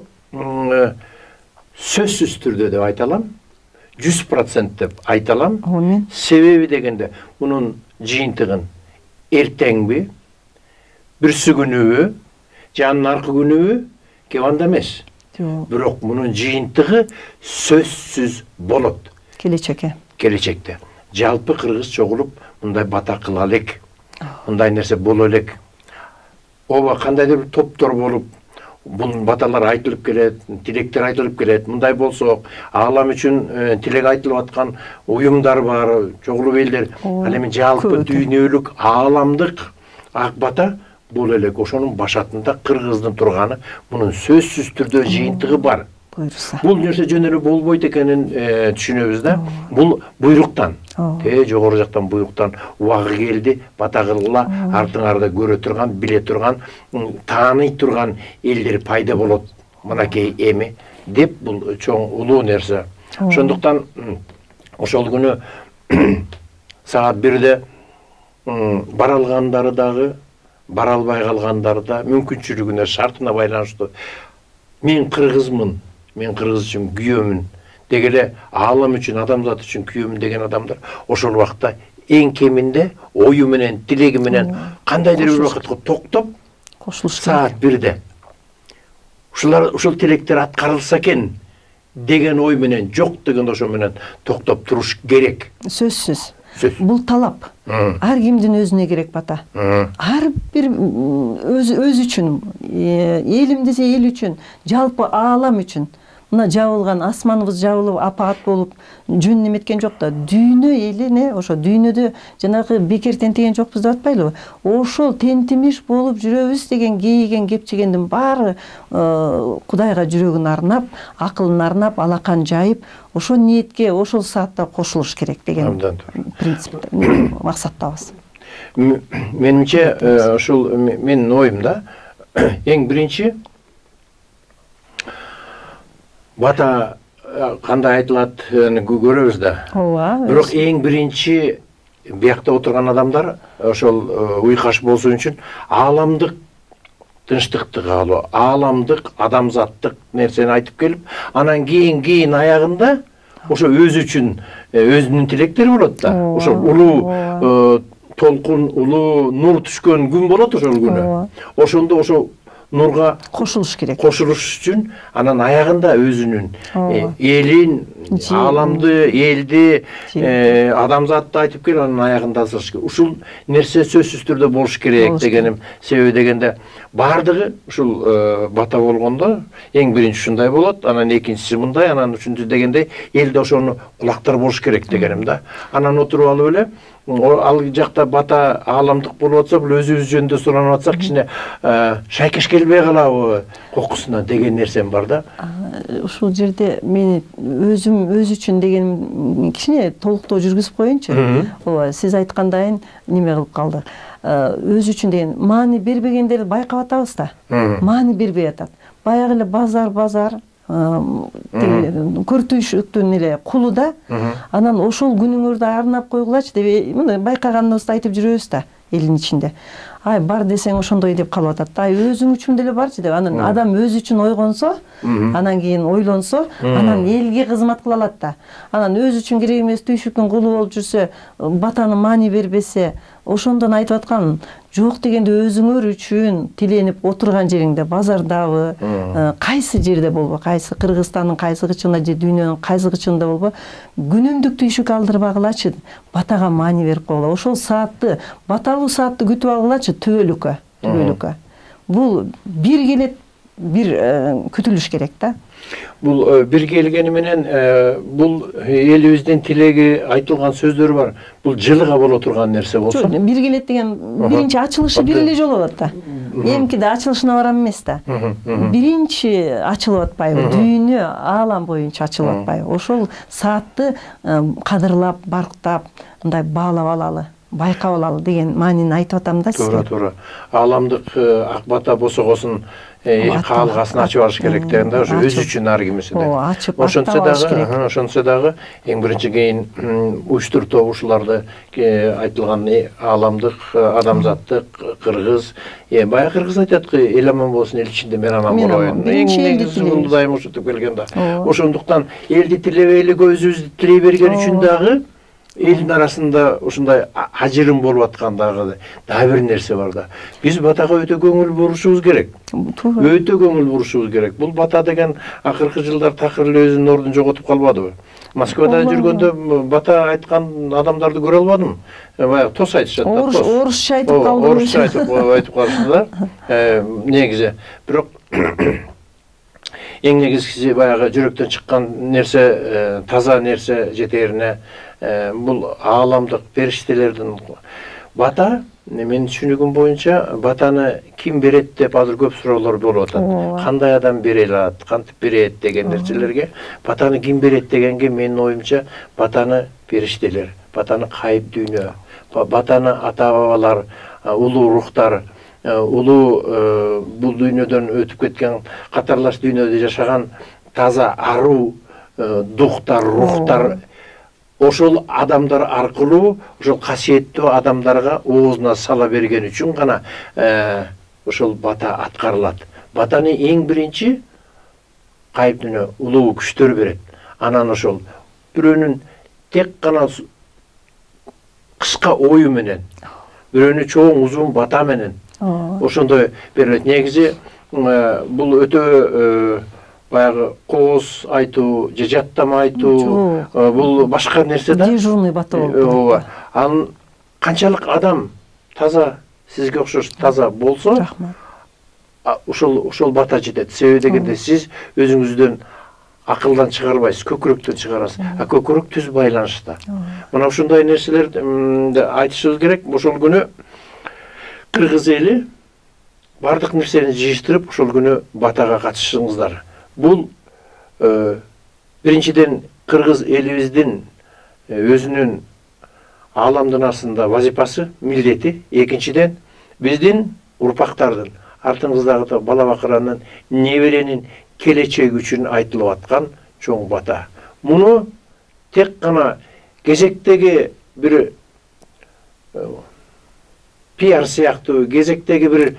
сөзсүз түрдө деп айта алам. 100% деп айта алам. Себеби дегенде, мунун жыйынтыгын эртеңби, бүрсү күнүбү, жанын аркы күнүбү кеп анда эмес. Бирок мунун жыйынтыгы сөзсүз болот. Келечекте. Жалпы кыргыз чогулуп мындай бата кыла элек. Мындай нерсе боло элек. Ооба кандайдыр бир топтор болуп, бул баталар айтылып келет, тилектер айтылып келет. Мындай болсо, аалам үчүн тилек айтылып аткан уюмдар бар, чогулуп элдер. Ал эми жалпы дүйнөлүк, ааламдык ак бата бул элек. Ошонун башатында кыргыздын турганы, мунун сөзсүз түрдө жыйынтыгы бар. Бул нерсе жөн эле болбойт экенин түшүнөбүз да. Бул буйруктан, жогору жактан буйруктан убагы келди, бата кылгыла, артыңарда көрө турган, биле турган, тааный турган элдер пайда болот. Мынакей эми деп бул чоң улуу нерсе. Ошондуктан ошол күнү саат 1-де бара алгандары дагы, бара албай калгандары да мүмкүнчүлүгүнө, шартына байланыштуу мен кыргызмын, мен кыргыз үчүн күйөмүн дегеле, аалам үчүн, адамзат үчүн күйөмүн деген адамдар ошол убакта эң кеминде ою менен, тилеги менен кандайдыр бир убакытка токтоп, саат 1-де ушул тилектер аткарылса экен деген ой менен, жок деген ошо менен токтоп туруш керек. Сөзсүз. Бул талап. Ар кимдин өзүнө керек бата. Ар бир өз үчүн, элим десе эл үчүн, жалпы аалам үчүн. Мына жабылган, асманыбыз жабылып, апаат болуп, жөн неметкен жок да. Дүйнө элине, ошо дүйнөдө жанагы бекер тентеген жокпуз деп атпайлыбы? Ошол тентимиш болуп жүрөбүз деген кейиген кепчегендин баары Кудайга жүрөгүн арнап, акылын арнап, алакан жайып, ошол ниетке, ошол саатта кошулуш керек деген принцип, максаттабыз. Менимче, ошол менин оюмда эң биринчи бата кандай айтылат көрөбүз да. Бирок эң биринчи биякта отурган адамдар ошол уйкаш болсун үчүн ааламдык тынчтыкты каалоо, ааламдык, адамзаттык нерсени айтып келип, анан кийин аягында ошо өзү үчүн өзүнүн тилектери болот да. Ошол улуу толкун, улуу нур түшкөн күн болот ошол күнү. Ошондо ошо нурга кошулуш керек. Кошулуш үчүн анан аягында өзүнүн элин, ааламды, элди, адамзатты айтып келип, анан аягында асырыш керек. Ушул нерсе сөзсүз түрдө болуш керек дегеним. Себеби дегенде бардыгы ушул бата болгондо эң биринчи ушундай болот, анан экинчиси мындай, анан үчүнчүсү дегенде элде ошону кулактар болуш керек дегеним да. Анан отуруп алып эле ал жакта бата ааламдык болуп атса, бул өзүбүз жөнүндө суранып атсак, кичине шайкеш келбей калабы кокусуна деген нерсем бар да. Ушул жерде мени өзүм өз үчүн деген кичине толуктоо жүргүзүп коеюнчу. Ооба, сиз айткандайын неме кылып калды. Өз үчүн деген маани бербегендерди байкап атабыз да. Маани бербей атат. Баягы эле базар көртүштүн эле кулу да. Анан ошол күнүңөрдү арнап койгулачы деп мына байкаганыбызды айтып жүрөбүз да элдин ичинде. Ай бар десең ошондой деп калып атат. Ай өзүң үчүн деле барчы деп. Анан адам өзү үчүн ойгонсо, анан кийин ойлонсо, анан элге кызмат кыла алат да. Анан өзү үчүн керек эмес түйшүктүн кулу болуп жүрсө, батаны маани бербесе, ошондон айтып аткан жок дегенде өзүңөр үчүн тиленип отурган жериңде, базардабы, кайсы жерде болбо, кайсы Кыргызстандын кайсы кычында же дүйнөнүн кайсы кычында болбо, күнүмдүк түйшүк алдырбагылачы, батага маани берип койгула. Ошол саатты, баталуу саатты күтүп алгылачы түбөлүккө. Бул бир келет, бир күтүлүш керек да. Бул бир келгени менен бул элибиздин тилеги айтылган сөздөр бар. Бул жылыга боло турган нерсе болсо. Бир келет деген биринчи ачылышы бир эле жолу болот да. Эмкиде ачылышына барам эмес да. Биринчи ачылып атпайбы, дүйнө аалам боюнча ачылып атпайбы. Ошол саатты кадырлап, барктап, мындай баалап алалы, байкап алалы деген маанини айтып атам да сизге. Туура. Ааламдык ак бата босогосун каалгасын ачып алыш керек деген да, ошо өзү үчүн ар кимиси да. Ошонсо дагы эң биринчи кийин уюштуруп ушуларды айтылган ааламдык, адамзаттык, кыргыз, баягы кыргыз айтат го, эл аман болсун, эл ичинде мен аман болоюн. Эң негизи бул дайым ушинтип келген да. Ошондуктан элди тилебейли өзүбүздү тилей берген үчүн дагы элдин арасында ушундай ажырым болуп аткан дагы бир нерсе бар да. Биз батага өтө көңүл бурушубуз керек. Өтө көңүл бурушубуз керек. Бул бата деген акыркы жылдар такыр эле өзүнүн ордун жоготуп калбадыбы? Москвада жүргөндө бата айткан адамдарды көрө албадым. Баягы тос айтышат да. Орусча айтып калды. Орусча айтып калышты да. Негизи. Бирок эң негизгиси баягы жүрөктөн чыккан нерсе, таза нерсе жетерине бул ааламдык периштелердин бата, менин түшүнүгүм боюнча батаны ким берет деп азыр көп суроолор болуп атат. Кандай адам бере алат, кантип берет деген нерселерге, батаны ким берет дегенге менин оюмча батаны периштелер, батаны кайып дүйнө, батаны ата-бабалар, улуу рухтар, улуу бул дүйнөдөн өтүп кеткен, катарлаш дүйнөдө жашаган таза аруу духтар, рухтар, ошол адамдар аркылуу, ошол касиеттүү адамдарга оозуна сала берген үчүн гана ошол бата аткарылат. Батаны эң биринчи кайып дүйнө улуу күчтөр берет. Анан ошол бирөөнүн тек гана кыска ою менен, бирөөнү чоң узун бата менен ошондой берилет. Негизи бул өтө баягы кооз айтуу, же жаттама айтуу, бул башка нерсе да. Дежурный бата болуп. Анын канчалык адам таза, сизге окшош таза болсо, ошол бата жетет. Себеби дегенде сиз өзүңүздөн акылдан чыгарбайсыз, көкүрөктөн чыгарасыз. А көкүрөк түз байланышта. Мына ушундай нерселерди айтышыбыз керек. Ошол күнү кыргыз эли бардык нерсени жыйыштырып, ошол күнү батага катышыңыздар. Бул биринчиден кыргыз элибиздин өзүнүн ааламдын астында вазипасы, милдети. Экинчиден биздин урпактардын, артыңыздагы бала бакыранын, неберенин келечеги үчүн айтылып аткан чоң бата. Муну тек гана кезектеги бир пиар сыяктуу, кезектеги бир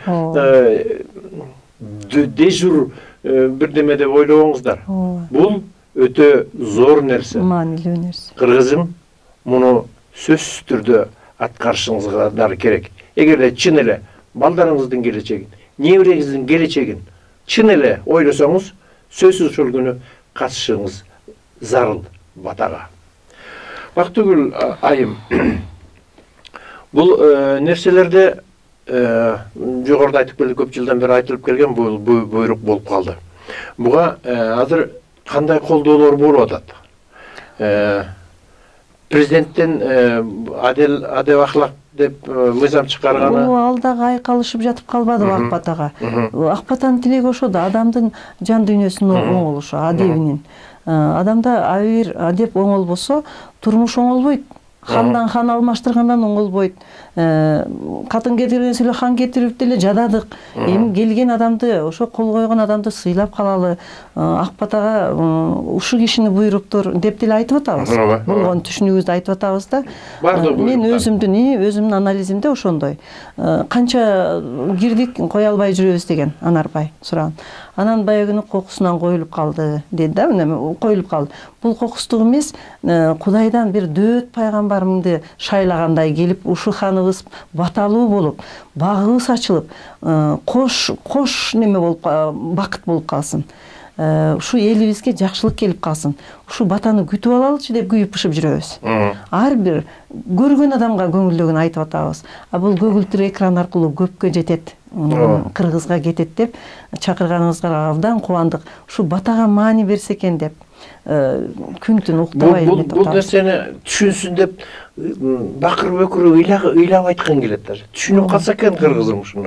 дежур бирдеме деп ойлобоңуздар. Бул өтө зор нерсе. Маанилүү нерсе. Кыргызым, муну сөзсүз түрдө аткарышыңыздар керек. Эгерде чын эле балдарыңыздын келечегин, небереңиздин келечегин чын эле ойлосоңуз, сөзсүз ушул күнү катышыңыз зарыл батага. Бактыгүл айым, бул нерселерде жогоруда айтып келди, көп жылдан бери айтылып келген бул буйрук болуп калды. Буга азыр кандай колдоолор болуп атат? Президенттен адил ахлак деп мыйзам чыгарганы. Бул алдагы айкалышып жатып калбады ак батага. Ак батанын тилеги ошо да, адамдын жан дүйнөсүнүн оңолушу, адебинин. Адамда адеп оңолбосо, турмуш оңолбойт. Хандан хан алмаштыргандан оңолбойт. Катын кетирген эле хан кетирип деле жададык. Эми келген адамды, ошо кол койгон адамды сыйлап калалы. Ак батага ушул кишини буйруптур деп деле айтып атабыз. Болгон түшүнүгүбүздү айтып атабыз да. Мен өзүмдүн анализимде ошондой. Канча кирдик, кое албай жүрөбүз деген Анарбай сураган. Анан баягы кокусунан коюлуп калды деди да, коюлуп калды. Бул кокустук эмес, Кудайдан бир дөөт пайгамбарымды шайлагандай келип, ушу ханыбыз баталуу болуп, багыбыз ачылып, кош неме болуп, бакыт болуп калсын. Ушу элибизге жакшылык келип калсын. Ушу батаны күтүп алалычы деп күйүп-пышып жүрөбүз. Ар бир көргөн адамга көңүлдөгүн айтып атабыз. А бул көгүлтүр экран аркылуу көпкө жетет, Кыргызга кетет деп чакырганыңызга абдан кубандык. Ушу батага маани берсе экен деп күн-түн уктабай элек атабыз. Бул нерсени түшүнсүн деп бакырып өкүрүп ыйлап айткан келет даже. Түшүнүп калса экен кыргызым ушуну.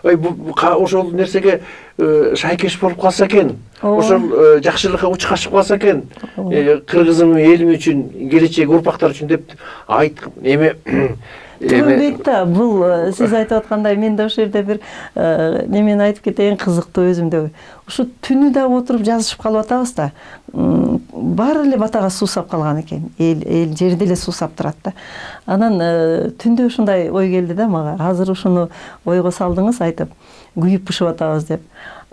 ой ошол нерсеге шайкеш болуп калса экен, ошол жакшылыкка учкашып калса экен, кыргызым элим үчүн, келечек урпактар үчүн деп эме Дейт да, бул сиз айтып аткандай, мен да ошол жерде бир немени айтып кетейин, кызыктуу өзүмдө. Ушу түнү да отуруп жазышып калып атабыз да. Баары эле батага суусап калган экен. Эл жерде эле суусап турат да. Анан түндө ушундай ой келди да мага. Азыр ушуну ойго салдыңыз, айтып, күйүп бышып атабыз деп.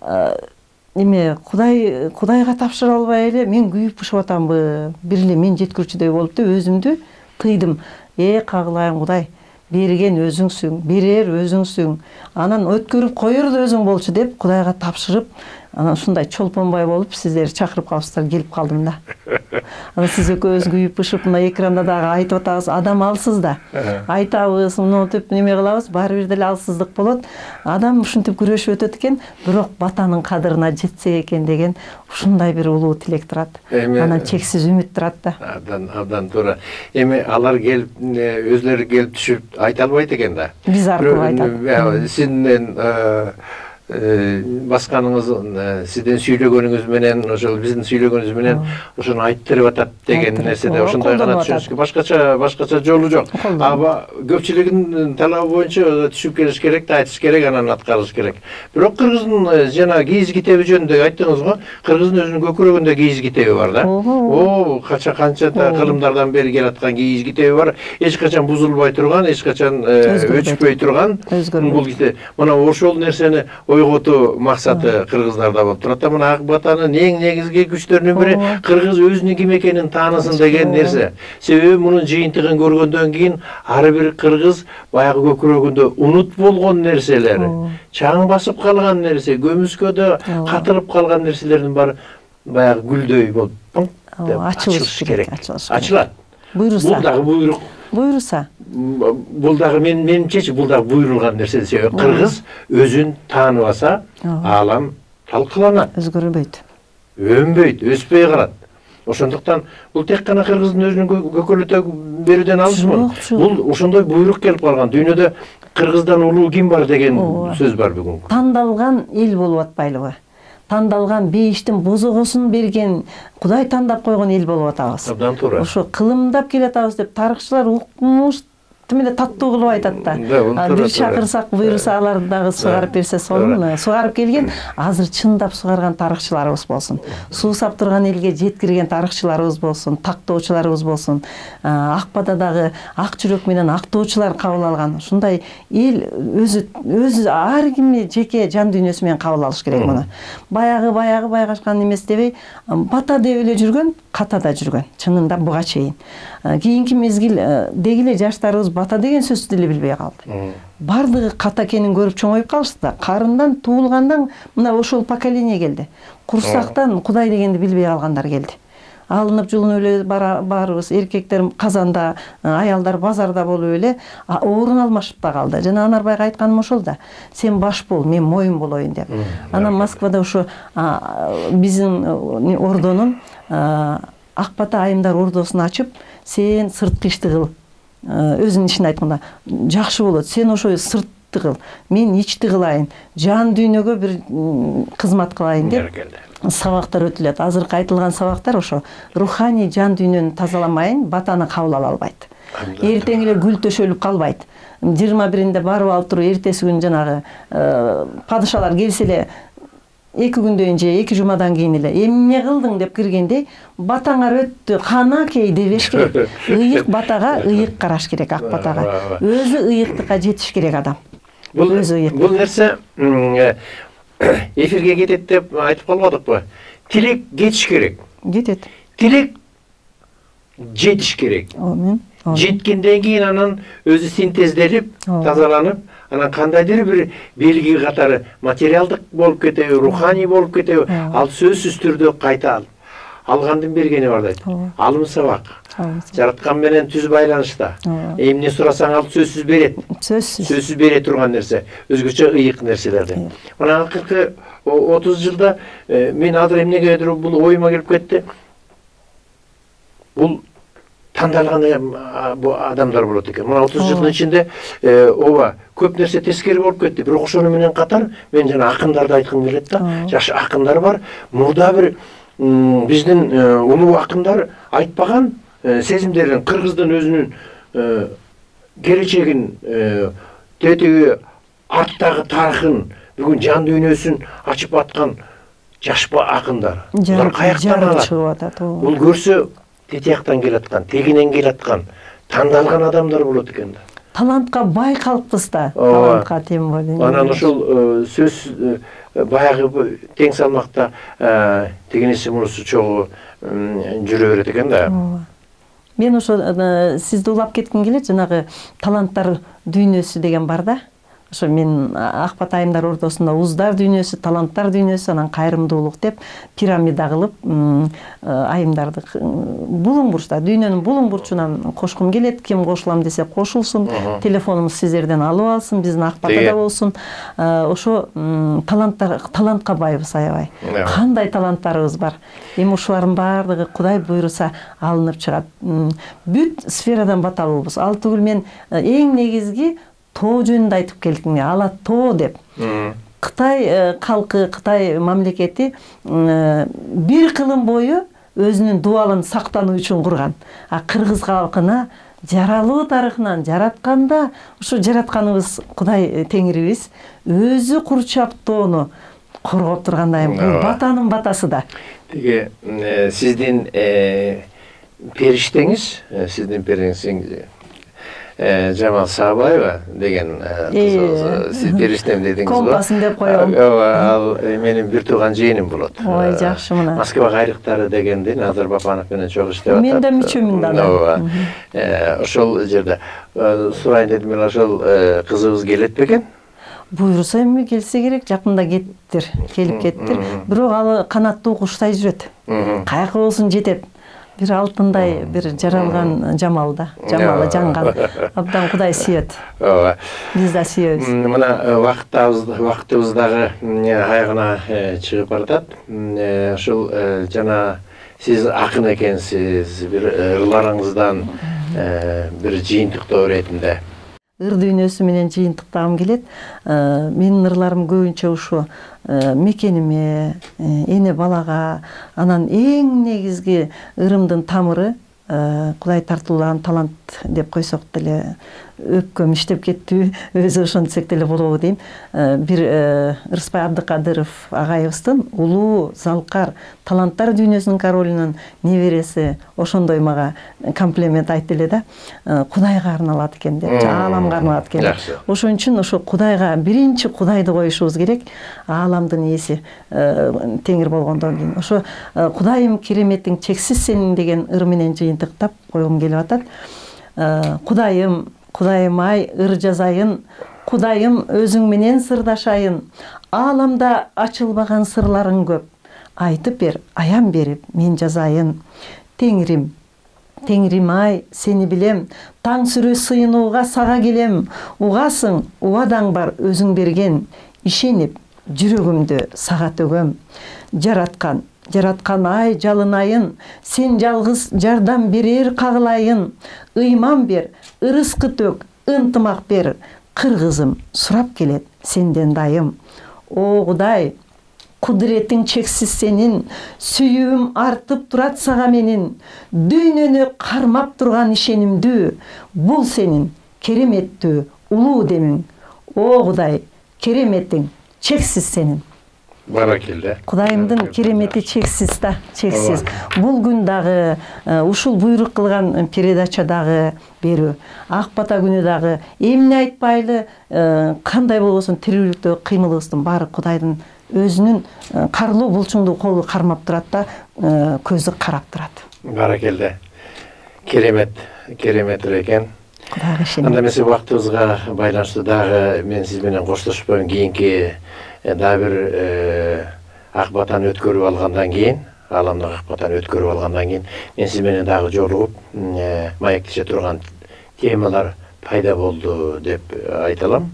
Эме Кудайга тапшыра албай эле мен күйүп бышып атамбы, бир эле мен жеткирүүчүдөй болуп деп өзүмдү тыйдым. Кагылайын Кудай, берген өзүңсүң, берер өзүңсүң, анан өткөрүп коер да өзүң болчу деп Кудайга тапшырып, анан ушундай чолпонбай болуп сиздерди чакырып калыпсыздар, келип калдым да. Анан сиз экөөбүз күйүп бышып, мына экранда дагы айтып атабыз, адам алсыз да. Айтабыз, муну деп неме кылабыз, баары бир деле алсыздык болот. Адам ушинтип күрөшүп өтөт экен, бирок батанын кадырына жетсек экен деген ушундай бир улуу тилек турат. Анан чексиз үмүт турат да. Абдан туура. Эми алар келип, өзлөрү келип түшүп айта албайт экен да. Биз аркылуу айтат. Сизден басканыңыз, сизден сүйлөгөнүңүз менен, ошол биздин сүйлөгөнүбүз менен ошону айтып берип атат деген нерседе ошондой гана түшүнүшкө башкача жолу жок. Көпчүлүгүнүн талабы боюнча түшүп келиш керек да, айтыш керек, анан аткарыш керек. Бирок кыргыздын жана кийиз китеби жөнүндө айттыңыз го, кыргыздын өзүнүн көкүрөгүндө кийиз китеби бар да. Канча кылымдардан бери келаткан кийиз китеби бар. Эч качан бузулбай турган, эч качан өчпөй турган. Бул китеп. Мына ошол нерсени ойготуу максаты кыргыздарда болуп турат да. Мына ак батанын эң негизги күчтөрүнүн бири кыргыз өзүнүн ким экенин таанысын деген нерсе. Себеби мунун жыйынтыгын көргөндөн кийин ар бир кыргыз баягы көкүрөгүндө унут болгон нерселер, чаң басып калган нерсе, көмүскөдө катылып калган нерселердин баары баягы гүлдөй болуп ачылыш керек. Ачылат. Буйруса. Бул дагы буйрук. Буйруса. Бул дагы менимче бул дагы буйрулган нерсе. Себеби кыргыз өзүн тааныбаса, аалам талкаланат. Өзгөрбөйт. Өнбөйт, өспөй калат. Ошондуктан бул тек гана кыргыздын өзүнүн көкөлөтө берүүдөн алышмын. Бул ошондой буйрук келип калган. Дүйнөдө кыргыздан улуу ким бар деген сөз бар бүгүн. Тандалган эл болуп атпайлыбы? Тандалган бейиштин бозогосун берген, Кудай тандап койгон эл болуп атабыз. Абдан туура. Ошо кылымдап келатабыз деп тарыхчылар укмуш эле таттуу кылып айтат да. Бир чакырсак буйруса аларды дагы сугарып берсе сонун. Сугарып келген, азыр чындап сугарган тарыхчыларыбыз болсун. Суусап турган элге жеткирген тарыхчыларыбыз болсун, тактоочуларыбыз болсун. Ак Батадагы ак жүрөк менен актоочулар кабыл алган. Ушундай эл өзү ар кимди жеке жан дүйнөсү менен кабыл алыш керек муну. Баягы байгашкан эмес дебей, бата деп эле жүргөн, катада жүргөн. Чынында буга чейин. Кийинки мезгил дегиле жаштарыбыз бата деген сөздү деле билбей калды. Бардыгы ката экенин көрүп чоңоюп калышты да. Карындан туулгандан мына ошол поколение келди. Курсактан Кудай дегенди билбей калгандар келди. Алынып жулунуп эле барыбыз, эркектер казанда, аялдар базарда болуп эле орун алмашып да калды. Жана Анарбайга айтканым ошол да. Сен баш бол, мен моюн болоюн деп. Анан Москвада ошо биздин ордонун Ак Бата айымдар ордосун ачып, сен сырткы ишти кыл. Өзүнүн ишин айтканда, жакшы болот. Сен ошо сыртты кыл, мен ичти кылайын, жан дүйнөгө бир кызмат кылайын деп сабактар өтүлөт. Азыркы айтылган сабактар ошо руханий жан дүйнөнү тазаламайын, батаны кабыл ала албайт. Эртең эле гүл төшөлүп калбайт. 21-inde барып алып туруп, эртеси күн жанагы падышалар келсе эле 2 күндөн же 2 жумадан кийин эле эмне кылдың деп киргенде батаңар өттү, канакей дебеш керек. Ыйык батага ыйык караш керек, Ак Батага. Өзү ыйыктыкка жетиш керек адам. Бул нерсе эфирге кетет деп айтып калбадыкпы? Тилек кетиш керек. Кетет. Тилек жетиш керек. Жеткенден кийин анан өзү синтезделип, тазаланып, анан кандайдыр бир белги катары материалдык болуп кетеби, руханий болуп кетеби, ал сөзсүз түрдө кайта алгандын бергени бар дейт. Алым сабак. Жараткан менен түз байланышта. Эмне сурасаң ал сөзсүз берет. Сөзсүз бере турган нерсе, өзгөчө ыйык нерселерди. Мына акыркы 30 жылда мен азыр эмнегедир бул оюма келип кетти. Бул тандалган бу адамдар болот экен. Мына 30 жылдын ичинде ооба көп нерсе тескери болуп кетти. Бирок ошону менен катар мен жана акындарды айткым келет да. Жаш акындар бар. Мурда бир биздин улуу акындар айтпаган сезимдерин, кыргыздын өзүнүн келечегин, тетиги арттагы тарыхын, бүгүн жан дүйнөсүн ачып аткан жаш акындар. Булар каяктан алат? Бул көрсө тетияктан келаткан, тегинен келаткан, тандалган адамдар болот экен да. Талантка бай калкпыз да, талантка тем более. Анан ошол сөз баягы тең салмакта тегинеси мунусу чогуу жүрө берет экен да. Мен ошо сизди улап кетким келет, жанагы таланттар дүйнөсү деген бар да. Ошо мен Акбат айымдар ортосунда уздар дүйнөсү, таланттар дүйнөсү, анан кайрымдуулук деп пирамида кылып айымдарды булуң бурчта, дүйнөнүн булуң бурчунан кошкум келет. Ким кошулам десе кошулсун, телефонумуз сиздерден алып алсын, биздин Акбатта болсун. Ошо талантка байбыз аябай. Кандай таланттарыбыз бар. Эми ушулардын баардыгы Кудай буйруса алынып чыгат. Бүт сферадан баталуубуз. Ал түгүл мен эң негизги тоо жөнүндө айтып келдим, ала тоо деп. Кытай калкы, Кытай мамлекети бир кылым бою өзүнүн дубалын сактануу үчүн курган. А кыргыз калкына жаралуу тарыхынан жаратканда, ушу жаратканыбыз Кудай теңирибиз өзү курчап тоону коргоп тургандай. Бул батанын батасы да. Тиги сиздин периштеңиз, сиздин периштеңиз Жамал Сабаева деген кыз, сиз периштем дедиңиз го. Компасын деп коем. Ал менин бир тууган жыйыным болот. Ой, жакшы мына. Москва кайрыктары дегенди Назар Бапанов менен чогуу иштеп атат. Мен да мүчөмүн да. Ошол жерде сурайын дедим, ошол кызыбыз келет бекен? Буйруса эми келсе керек, жакында кеттир, келип кеттир. Бирок ал канаттуу куштай жүрөт. Каяка болсун жетет. Бир алтындай, бир жаралган Жамал да. Жамалы жанган. Абдан Кудай сүйөт. Ооба. Биз да сүйөбүз. Мына вакытыбыз дагы аягына чыгып баратат. Ушул жана сиз акын экенсиз, бир ырларыңыздан бир жыйынтыктоо иретинде. Ыр дүйнөсү менен жыйынтыктагым келет. Менин ырларым көбүнчө ушу мекениме, эне балага, анан эң негизги ырымдын тамыры Кудай тартуулаган талант деп койсок деле өпкөм иштеп кеттү, өзү ошентсек деле болобу дейм. Бир Ырысбай Абдыкадыров агайыбыздын улуу залкар таланттар дүйнөсүнүн королунун небереси ошондой мага комплимент айтты эле да. Кудайга арналат экен деп, ааламга арналат экен. Ошон үчүн ошо Кудайга биринчи Кудайды коюшубуз керек. Ааламдын ээси теңир болгондон кийин. Ошо Кудайым кереметтиң чексиз сенин деген ыр менен жыйынтыктап койгум келип атат. Кудайым, Кудайым ай, ыр жазайын, Кудайым өзүң менен сырдашайын, ааламда ачылбаган сырларың көп, айтып бер, аян берип мен жазайын. Теңирим, Теңирим ай, сени билем, таң сүрө сыйынууга сага келем, угасың, убадаң бар өзүң берген, ишенип жүрөгүмдү сага төгөм. Жараткан ай жалынайын, сен жалгыз жардам берер кагылайын, ыйман бер, ырыскы төк, ынтымак бер, кыргызым сурап келет сенден дайым. О Кудай, кудуретиң чексиз сенин, сүйүүм артып турат сага менин, дүйнөнү кармап турган ишенимдүү, бул сенин кереметтүү улуу демиң. О Кудай, кереметтиң чексиз сенин. Баракелде. Кудайымдын керемети чексиз да, чексиз. Бул күн дагы, ушул буйрук кылган передача дагы берүү, Ак бата күнү дагы эмне айтпайлы, кандай болбосун тирүүлүктө кыймылыбыздын баары Кудайдын өзүнүн карлуу булчуңдуу колу кармап турат да, көзү карап турат. Баракелде. Керемет экен. Кудайга ишенем. Анда эмесе убактыбызга байланыштуу дагы мен сиз менен коштошпойм, кийинки да бир Ак батаны өткөрүп алгандан кийин, ааламдык Ак батаны өткөрүп алгандан кийин мен сиз менен дагы жолугуп маектеше турган темалар пайда болду деп айта алам.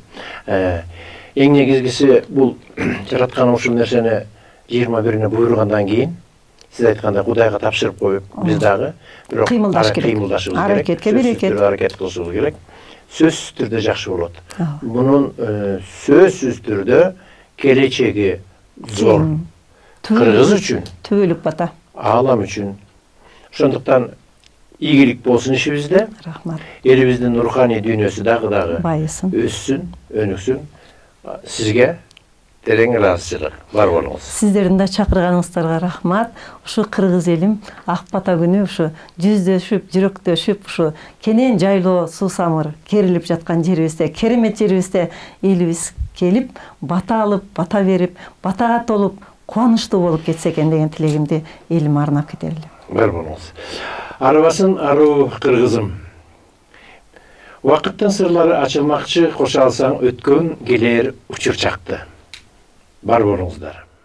Эң негизгиси бул жараткан ушул нерсени 21-ине буйругандан кийин сиз айткандай Кудайга тапшырып коюп, биз дагы бирок Кыймылдаш керек. кыймылдашыбыз керек. Аракетке берекет. Сөзсүз түрдө аракет кылышыбыз керек. Сөзсүз түрдө жакшы болот. Мунун сөзсүз түрдө келечеги зор. Кыргыз үчүн, түбөлүк бата. Алам үчүн. Ошондуктан ийгилик болсун ишибизде. Рахмат. Элибиздин руханий дүйнөсү дагы Байысын. өссүн, өнүксүн. Сизге терең ыраазычылык бар болуңуз. Сиздердин да чакырганыңыздарга рахмат. Ушу кыргыз элим ак бата күнү ушу жүздөшүп, жүрөктөшүп, ушу кенен жайлоо суусамыр керилип жаткан жерибизде, керемет жерибизде элибиз келип, бата алып, бата берип, батага толуп, кубанычтуу болуп кетсе экен деген тилегимди элиме арнап кетели. Бар болуңуз. Арыбасын аруу кыргызым. Вакыттын сырлары ачылмакчы, кошо алсаң өткөн келер учур чакты. Бар болуңуздар.